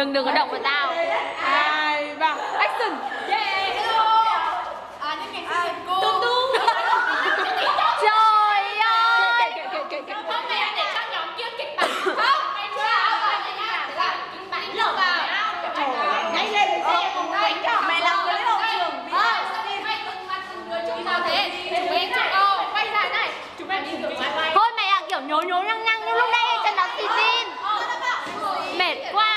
Đừng có động vào tao. 2, 3, action. Yeah. Trời ơi. Không, mày để cho nhóm kia kịch bản. Không, mày chưa áo vào này nha. Là kịch bản lộn vào. Nhanh lên mày làm cái hậu trường. Mày từng đứa chung vào thế. Chúng em chụp quay ra này. Chúng em đi từ vai. Thôi mày kiểu nhố nhăng nhăng như lúc nãy chân nó xì xin. Mệt quá.